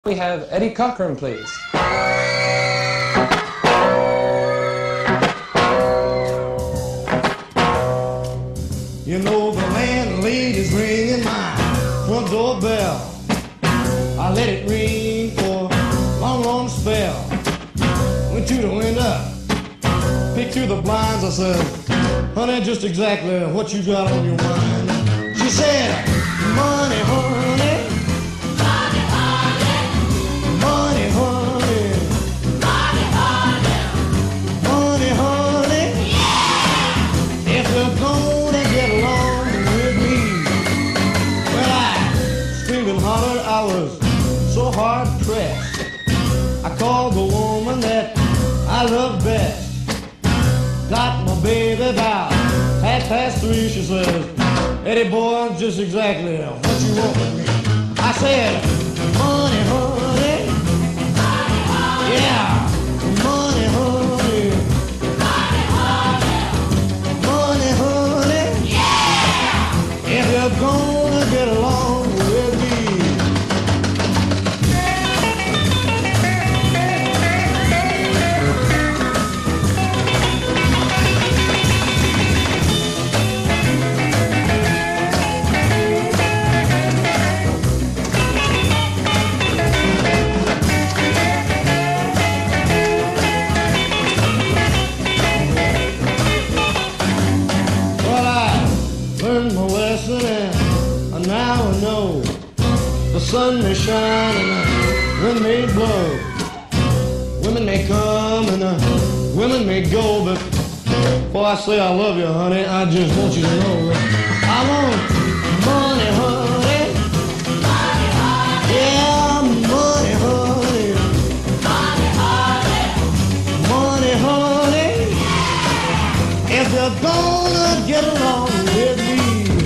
We have Eddie Cochran, please. You know the landlady's ringing my front door bell. I let it ring for a long, long spell. Went to the window, peeked through the blinds. I said, honey, just exactly what you got on your mind. She said, money, honey. I was so hard pressed. I called the woman that I love best. Got my baby about 3:30. She says, Eddie boy, just exactly what you want with me. I said, money, honey. Money, honey. Yeah, money, honey. Money, honey. Money, honey. Yeah. If you're gonna get along with me. Learned my lesson and now I know the sun may shine and the wind may blow. Women may come and the women may go, but before I say I love you, honey, I just want you to know that I want money, honey. Money, honey. Yeah, money, honey. Money, honey. Money, honey. If you're gonna get along with me.